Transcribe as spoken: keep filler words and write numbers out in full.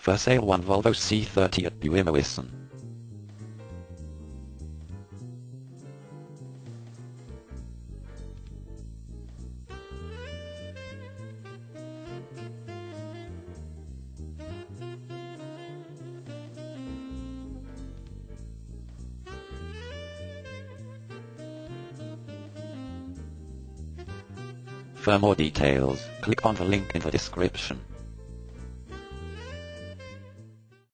For sale one Volvo C thirty at Puimoisson. For more details, click on the link in the description.